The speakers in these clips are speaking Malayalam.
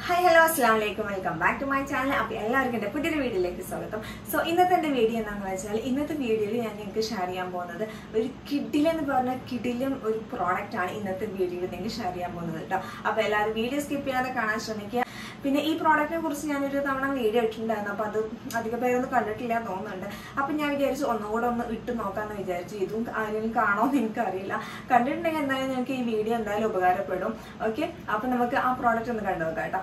Hi, hello, assalamualaikum. Welcome back to my channel. അപ്പോൾ എല്ലാവർക്കും എൻ്റെ പുതിയൊരു വീഡിയോയിലേക്ക് സ്വാഗതം. സോ ഇന്നത്തെ എൻ്റെ വീഡിയോ എന്താണെന്ന് വെച്ചാൽ ഇന്നത്തെ വീഡിയോയിൽ ഞാൻ നിങ്ങൾക്ക് ഷെയർ ചെയ്യാൻ പോകുന്നത് ഒരു കിഡിലെന്ന് പറഞ്ഞ കിഡിലും ഒരു പ്രോഡക്റ്റ് ആണ് ഇന്നത്തെ വീഡിയോയിൽ നിങ്ങൾക്ക് ഷെയർ ചെയ്യാൻ പോകുന്നത് കേട്ടോ. അപ്പോൾ എല്ലാവരും വീഡിയോ സ്കിപ്പ് ചെയ്യാതെ കാണാൻ ശ്രമിക്കുക. പിന്നെ ഈ പ്രോഡക്റ്റിനെ കുറിച്ച് ഞാനൊരു തവണ വീഡിയോ ഇട്ടിട്ടുണ്ടായിരുന്നു. അപ്പോൾ അത് അധികം പേരൊന്നും കണ്ടിട്ടില്ല തോന്നുന്നുണ്ട്. അപ്പം ഞാൻ വിചാരിച്ചു ഒന്നുകൂടെ ഒന്ന് ഇട്ട് നോക്കാമെന്ന് വിചാരിച്ചു. ഇതും ആരെങ്കിലും കാണുമോയെന്ന് എനിക്കറിയില്ല. കണ്ടിട്ടുണ്ടെങ്കിൽ എന്തായാലും നിങ്ങൾക്ക് ഈ വീഡിയോ എന്തായാലും ഉപകാരപ്പെടും. ഓക്കെ, അപ്പം നമുക്ക് ആ പ്രോഡക്റ്റ് ഒന്ന് കണ്ടു നോക്കാം കേട്ടോ.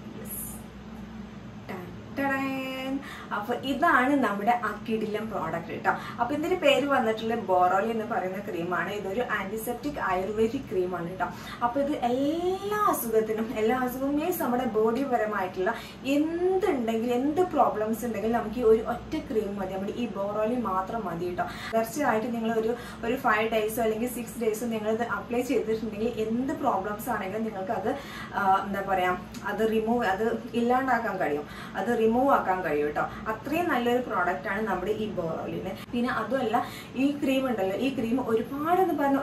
അപ്പൊ ഇതാണ് നമ്മുടെ ആ കിഡിലം പ്രോഡക്റ്റ് കേട്ടോ. അപ്പൊ ഇതിന്റെ പേര് വന്നിട്ടുള്ള ബോറോലി എന്ന് പറയുന്ന ക്രീമാണ്. ഇതൊരു ആന്റിസെപ്റ്റിക് ആയുർവേദിക് ക്രീമാണ് കേട്ടോ. അപ്പൊ ഇത് എല്ലാ അസുഖത്തിനും മീൻസ് നമ്മുടെ ബോഡി പരമായിട്ടുള്ള എന്തുണ്ടെങ്കിലും എന്ത് പ്രോബ്ലംസ് ഉണ്ടെങ്കിലും നമുക്ക് ഈ ഒരു ഒറ്റ ക്രീം മതി. നമ്മുടെ ഈ ബോറോലി മാത്രം മതി കേട്ടോ. തീർച്ചയായിട്ടും നിങ്ങൾ ഒരു 5 ഡേയ്സോ അല്ലെങ്കിൽ 6 ഡേയ്സോ നിങ്ങൾ ഇത് അപ്ലൈ ചെയ്തിട്ടുണ്ടെങ്കിൽ എന്ത് പ്രോബ്ലംസ് ആണെങ്കിലും നിങ്ങൾക്ക് അത് എന്താ പറയാ അത് ഇല്ലാണ്ടാക്കാൻ കഴിയും, അത് റിമൂവ് ആക്കാൻ കഴിയും കേട്ടോ. അത്രയും നല്ലൊരു പ്രോഡക്റ്റ് ആണ് നമ്മുടെ ഈ ബോറോലിന്. പിന്നെ അതുമല്ല, ഈ ക്രീം ഉണ്ടല്ലോ, ഈ ക്രീം ഒരുപാട്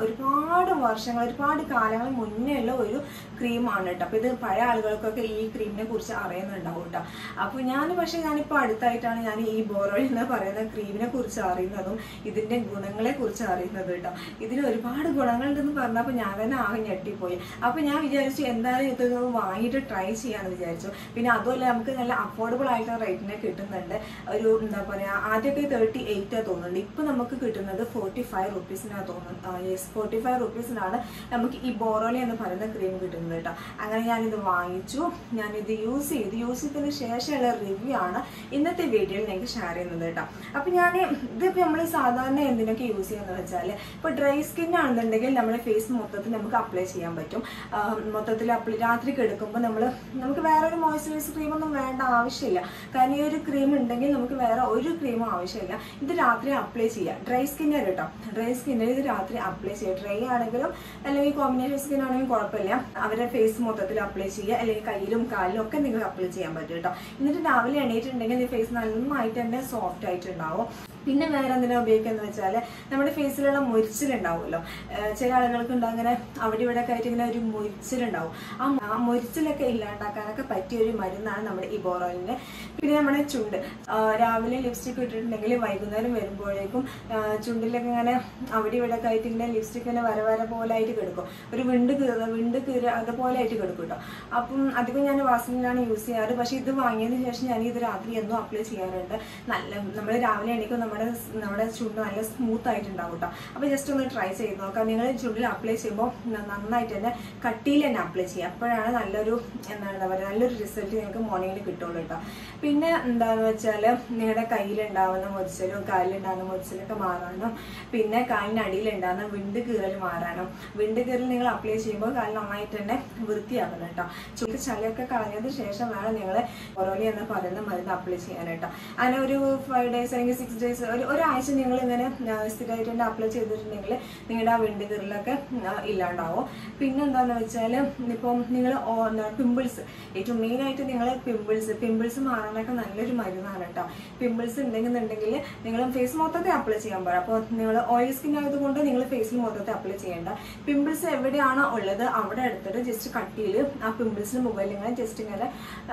വർഷങ്ങൾ ഒരുപാട് കാലങ്ങൾ മുന്നേ ഉള്ള ഒരു ക്രീമാണ് കേട്ടോ. അപ്പൊ ഇത് പഴയ ആളുകൾക്കൊക്കെ ഈ ക്രീമിനെ കുറിച്ച് അറിയുന്നുണ്ടാവും കേട്ടോ. അപ്പൊ ഞാനിപ്പോ അടുത്തായിട്ടാണ് ഞാൻ ഈ ബോറോലി എന്ന് പറയുന്ന ക്രീമിനെ കുറിച്ച് അറിയുന്നതും ഇതിന്റെ ഗുണങ്ങളെ കുറിച്ച് അറിയുന്നത് കേട്ടോ. ഇതിന് ഒരുപാട് ഗുണങ്ങളുണ്ടെന്ന് പറഞ്ഞപ്പോൾ ഞാൻ തന്നെ ആകെ ഞെട്ടിപ്പോയി. അപ്പൊ ഞാൻ വിചാരിച്ചു എന്തായാലും ഇത് വാങ്ങിയിട്ട് ട്രൈ ചെയ്യാന്ന് വിചാരിച്ചു. പിന്നെ അതുമല്ല, നമുക്ക് നല്ല അഫോർഡബിൾ ആയിട്ടുള്ള റേറ്റിനെ കിട്ടുന്നുണ്ട്. ഒരു എന്താ പറയാ, ആദ്യമൊക്കെ 38 തോന്നുന്നുണ്ട്. ഇപ്പൊ നമുക്ക് കിട്ടുന്നത് 45 റുപ്പീസിനാണ് തോന്നുന്നത്. യെസ്, 45 റുപ്പീസിനാണ് നമുക്ക് ഈ ബോറോലി എന്ന് പറയുന്ന ക്രീം കിട്ടുന്നത് കേട്ടോ. അങ്ങനെ ഞാനിത് വാങ്ങിച്ചു, ഞാനിത് യൂസ് ചെയ്തതിന് ശേഷമുള്ള റിവ്യൂ ആണ് ഇന്നത്തെ വീഡിയോയിൽ നിങ്ങൾക്ക് ഷെയർ ചെയ്യുന്നത് കേട്ടോ. അപ്പൊ ഇതിപ്പോ നമ്മൾ സാധാരണ എന്തിനൊക്കെ യൂസ് ചെയ്യാന്ന് വെച്ചാൽ, ഇപ്പൊ ഡ്രൈ സ്കിൻ ആണെന്നുണ്ടെങ്കിൽ നമ്മുടെ ഫേസ് മൊത്തത്തിൽ നമുക്ക് അപ്ലൈ ചെയ്യാൻ പറ്റും. മൊത്തത്തിൽ രാത്രി കിടക്കുമ്പോൾ നമുക്ക് വേറൊരു മോയ്സ്ചറൈസർ ക്രീം ഒന്നും വേണ്ട ആവശ്യമില്ല. കാരണം ഈ ഒരു ക്രീം ഉണ്ടെങ്കിൽ നമുക്ക് വേറെ ഒരു ക്രീമും ആവശ്യമില്ല. ഇത് രാത്രി അപ്ലൈ ചെയ്യാം. ഡ്രൈ സ്കിന്നർ കേട്ടോ, ഡ്രൈ സ്കിന്നിൽ ഇത് രാത്രി അപ്ലൈ ചെയ്യുക. ഡ്രൈ ആണെങ്കിലും അല്ലെങ്കിൽ കോമ്പിനേഷൻ സ്കിൻ ആണെങ്കിലും കുഴപ്പമില്ല. അവരുടെ ഫേസ് മൊത്തത്തിൽ അപ്ലൈ ചെയ്യുക, അല്ലെങ്കിൽ കയ്യിലും കാലിലും ഒക്കെ നിങ്ങൾക്ക് അപ്ലൈ ചെയ്യാൻ പറ്റും കേട്ടോ. എന്നിട്ട് രാവിലെ എണീറ്റുണ്ടെങ്കിൽ ഈ ഫേസ് നന്നായിട്ട് തന്നെ സോഫ്റ്റ് ആയിട്ടുണ്ടാവും. പിന്നെ വേറെ എന്തിനാ ഉപയോഗിക്കാന്ന് വെച്ചാൽ, നമ്മുടെ ഫേസിലുള്ള മുരിച്ചിലുണ്ടാവുമല്ലോ, ചില ആളുകൾക്ക് ഉണ്ടാവും അങ്ങനെ അവിടെ ഇവിടെ ഒക്കെ ആയിട്ട് ഇങ്ങനെ ഒരു മുരിച്ചിലുണ്ടാവും. ആ മുരിച്ചിലൊക്കെ ഇല്ലാണ്ടാക്കാനൊക്കെ പറ്റിയ ഒരു മരുന്നാണ് നമ്മുടെ ഈ ബോറോലിന്റെ. പിന്നെ നമ്മുടെ ചുണ്ട്, രാവിലെ ലിപ്സ്റ്റിക് ഇട്ടിട്ടുണ്ടെങ്കിൽ വൈകുന്നേരം വരുമ്പോഴേക്കും ചുണ്ടിലൊക്കെ ഇങ്ങനെ അവിടെ ഇവിടെ ഒക്കെ ആയിട്ട് ഇങ്ങനെ ലിപ്സ്റ്റിക് ഇങ്ങനെ വര പോലെ ആയിട്ട് കിടക്കും. ഒരു വിണ്ട് കീറ അതുപോലെ ആയിട്ട് കിടക്കും കേട്ടോ. അപ്പം അധികം ഞാൻ വാസലിനാണ് യൂസ് ചെയ്യാറ്. പക്ഷെ ഇത് വാങ്ങിയതിന് ശേഷം ഞാൻ ഇത് രാത്രി എന്നും അപ്ലൈ ചെയ്യാറുണ്ട്. നമ്മൾ രാവിലെ എണീക്കും നമ്മുടെ ചുണ്ട് നല്ല സ്മൂത്ത് ആയിട്ടുണ്ടാവും കേട്ടോ. അപ്പൊ ജസ്റ്റ് ഒന്ന് ട്രൈ ചെയ്ത് നോക്കാം. നിങ്ങൾ ചുണ്ടിൽ അപ്ലൈ ചെയ്യുമ്പോൾ നന്നായിട്ട് തന്നെ കട്ടിയിൽ തന്നെ അപ്ലൈ ചെയ്യുക. അപ്പോഴാണ് നല്ലൊരു നല്ലൊരു റിസൾട്ട് നിങ്ങൾക്ക് മോർണിംഗിൽ കിട്ടുള്ളൂ കേട്ടോ. പിന്നെ എന്താണെന്ന് വെച്ചാൽ, നിങ്ങളുടെ കയ്യിലുണ്ടാവുന്ന മുറിച്ചിലും കാലിലുണ്ടാകുന്ന മുറിച്ചിലൊക്കെ മാറാനും, പിന്നെ കാലിന് അടിയിലുണ്ടാകുന്ന വിണ്ട് കീറൽ മാറാനും. വിണ്ട് കീറൽ നിങ്ങൾ അപ്ലൈ ചെയ്യുമ്പോൾ കാലിൽ നന്നായിട്ട് തന്നെ വൃത്തിയാക്കണം കേട്ടോ. ചുണ്ട് ചളിയൊക്കെ കളഞ്ഞതിന് ശേഷം വേണം നിങ്ങൾ ബോറോലി എന്ന് പറയുന്ന മരുന്ന് അപ്ലൈ ചെയ്യാൻ കേട്ടോ. അങ്ങനെ ഒരു 5 ഡേയ്സ് അല്ലെങ്കിൽ 6 ഡേയ്സ് ഒരാഴ്ച നിങ്ങൾ ഇങ്ങനെ സ്ഥിരമായിട്ട് അപ്ലൈ ചെയ്തിട്ടുണ്ടെങ്കിൽ നിങ്ങളുടെ ആ വിണ്ട് കീറലൊക്കെ ഇല്ലാണ്ടാവും. പിന്നെ എന്താണെന്ന് വെച്ചാൽ, ഇപ്പം നിങ്ങൾ പിമ്പിൾസ്, ഏറ്റവും മെയിൻ ആയിട്ട് നിങ്ങൾ പിമ്പിൾസ് മാറാനൊക്കെ നല്ലൊരു മരുന്നാണ് കേട്ടോ. പിമ്പിൾസ് ഉണ്ടെന്നുണ്ടെങ്കിൽ നിങ്ങൾ ഫേസ് മൊത്തത്തിൽ അപ്ലൈ ചെയ്യാൻ പാടില്ല. അപ്പോൾ നിങ്ങൾ ഓയിൽ സ്കിൻ ആയതുകൊണ്ട് നിങ്ങൾ ഫേസിൽ മൊത്തത്തിൽ അപ്ലൈ ചെയ്യേണ്ട. പിമ്പിൾസ് എവിടെയാണോ ഉള്ളത് അവിടെ എടുത്തിട്ട് ജസ്റ്റ് കട്ടിയിൽ ആ പിമ്പിൾസിന് മുകളിൽ ഇങ്ങനെ ജസ്റ്റ് ഇങ്ങനെ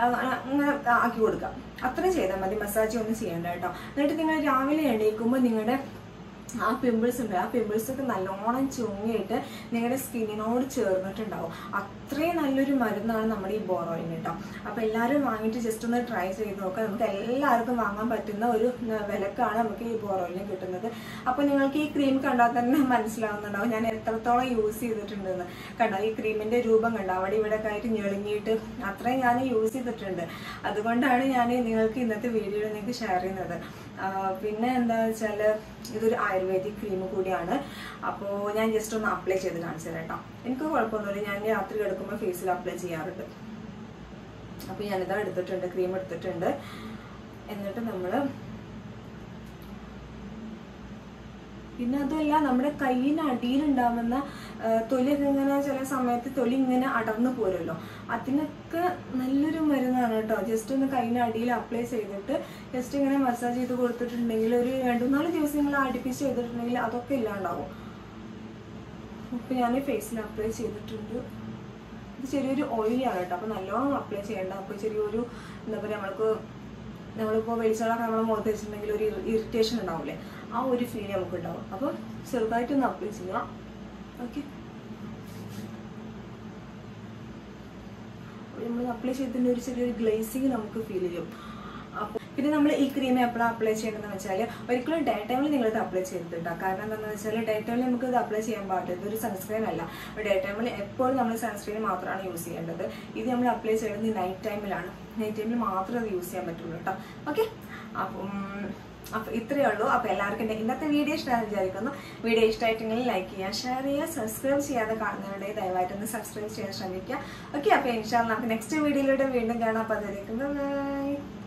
ആക്കി കൊടുക്കുക. അത്രയും ചെയ്താൽ മതി, മസാജ് ഒന്നും ചെയ്യേണ്ട കേട്ടോ. എന്നിട്ട് നിങ്ങൾ രാവിലെ എണീക്കുമ്പോൾ നിങ്ങളുടെ ആ പിമ്പിൾസ് ഉണ്ട്, ആ പിമ്പിൾസ് ഒക്കെ നല്ലോണം ചുങ്ങിയിട്ട് നിങ്ങളുടെ സ്കിന്നിനോട് ചേർന്നിട്ടുണ്ടാവും. അത്രയും നല്ലൊരു മരുന്നാണ് നമ്മുടെ ഈ ബോറോലിന് കേട്ടോ. അപ്പൊ എല്ലാവരും വാങ്ങിയിട്ട് ജസ്റ്റ് ഒന്ന് ട്രൈ ചെയ്ത് നോക്കാം. നമുക്ക് എല്ലാവർക്കും വാങ്ങാൻ പറ്റുന്ന ഒരു വിലക്കാണ് നമുക്ക് ഈ ബോറോലിന് കിട്ടുന്നത്. അപ്പൊ നിങ്ങൾക്ക് ഈ ക്രീം കണ്ടാൽ തന്നെ മനസ്സിലാവുന്നുണ്ടാവും ഞാൻ എത്രത്തോളം യൂസ് ചെയ്തിട്ടുണ്ടെന്ന്. കണ്ടോ, ഈ ക്രീമിന്റെ രൂപം കണ്ടോ, അവിടെ ഇവിടെ ഒക്കെ ആയിട്ട് ഞെളിഞ്ഞിട്ട് അത്രയും ഞാൻ യൂസ് ചെയ്തിട്ടുണ്ട്. അതുകൊണ്ടാണ് ഞാൻ നിങ്ങൾക്ക് ഇന്നത്തെ വീഡിയോയിൽ നിങ്ങൾക്ക് ഷെയർ ചെയ്യുന്നത്. പിന്നെ എന്താ വെച്ചാൽ, ഇതൊരു ആയുർവേദിക് ക്രീം കൂടിയാണ്. അപ്പോൾ ഞാൻ ജസ്റ്റ് ഒന്ന് അപ്ലൈ ചെയ്ത് കാണിച്ചു തരാം കേട്ടോ. എനിക്ക് കുഴപ്പമൊന്നുമില്ല, ഞാൻ രാത്രി കിടക്കുമ്പോൾ ഫേസിൽ അപ്ലൈ ചെയ്യാറുണ്ട്. അപ്പോൾ ഞാനിതാ എടുത്തിട്ടുണ്ട്, ക്രീം എടുത്തിട്ടുണ്ട്. എന്നിട്ട് പിന്നെ അതുമല്ല, നമ്മുടെ കയ്യിന് അടിയിലുണ്ടാവുന്ന തൊലിയൊക്കെ ഇങ്ങനെ ചില സമയത്ത് തൊലി ഇങ്ങനെ അടർന്നു പോരുമല്ലോ, അതിനൊക്കെ നല്ലൊരു മരുന്നാണ് കേട്ടോ. ജസ്റ്റ് ഒന്ന് കയ്യിന് അടിയിൽ അപ്ലൈ ചെയ്തിട്ട് ജസ്റ്റ് ഇങ്ങനെ മസാജ് ചെയ്ത് കൊടുത്തിട്ടുണ്ടെങ്കിൽ ഒരു 2-4 ദിവസം നിങ്ങൾ അടുപ്പിച്ച് ചെയ്തിട്ടുണ്ടെങ്കിൽ അതൊക്കെ ഇല്ലാണ്ടാവും. അപ്പൊ ഞാൻ ഫേസിൽ അപ്ലൈ ചെയ്തിട്ടുണ്ട്. ഇത് ചെറിയൊരു ഓയിലാണ് കേട്ടോ. അപ്പോൾ നല്ലോണം അപ്ലൈ ചെയ്യേണ്ട. അപ്പോൾ ചെറിയൊരു എന്താ പറയുക, നമ്മളിപ്പോൾ വെളിച്ചെണ്ണ നമ്മളെ മുഖത്ത് വെച്ചിട്ടുണ്ടെങ്കിൽ ഒരു ഇറിറ്റേഷൻ ഉണ്ടാവില്ലേ, ആ ഒരു ഫീൽ നമുക്ക് ഉണ്ടാവും. അപ്പോൾ ചെറുതായിട്ടൊന്ന് അപ്ലൈ ചെയ്യാം. ഓക്കെ, നമ്മൾ അപ്ലൈ ചെയ്തതിൻ്റെ ഒരു ചെറിയൊരു ഗ്ലേസിങ് നമുക്ക് ഫീൽ ചെയ്യും. അപ്പോൾ പിന്നെ നമ്മൾ ഈ ക്രീം എപ്പോഴാണ് അപ്ലൈ ചെയ്യണമെന്ന് വെച്ചാൽ ഒരിക്കലും ഡേ ടൈമിൽ നിങ്ങളിത് അപ്ലൈ ചെയ്തിട്ടുണ്ടോ. കാരണം എന്താണെന്ന് വെച്ചാൽ ഡേ ടൈമിൽ നമുക്ക് ഇത് അപ്ലൈ ചെയ്യാൻ പാടില്ല. ഇതൊരു സൺസ്ക്രീൻ അല്ല. ഡേ ടൈമിൽ എപ്പോഴും നമ്മൾ സൺസ്ക്രീൻ മാത്രമാണ് യൂസ് ചെയ്യേണ്ടത്. ഇത് നമ്മൾ അപ്ലൈ ചെയ്യുന്നത് നൈറ്റ് ടൈമിലാണ്. നൈറ്റ് ടൈമിൽ മാത്രമേ അത് യൂസ് ചെയ്യാൻ പറ്റുള്ളൂ കേട്ടോ. ഓക്കെ, അപ്പോൾ ഇത്രയേ ഉള്ളൂ. അപ്പോൾ എല്ലാവർക്കും ഇന്നത്തെ വീഡിയോ ഇഷ്ടമാണെന്ന് വിചാരിക്കുന്നു. വീഡിയോ ഇഷ്ടമായിട്ടെങ്കിൽ ലൈക്ക് ചെയ്യുക, ഷെയർ ചെയ്യുക, സബ്സ്ക്രൈബ് ചെയ്യാതെ കാണുന്നവരുടെ ദയവായിട്ടൊന്ന് സബ്സ്ക്രൈബ് ചെയ്യാൻ ശ്രമിക്കുക. ഓക്കെ, അപ്പോൾ ഇൻഷാ അല്ലാഹ് നമുക്ക് നെക്സ്റ്റ് വീഡിയോയിലൂടെ വീണ്ടും കാണാം. അപ്പോൾ അതിലേക്ക് ബൈ.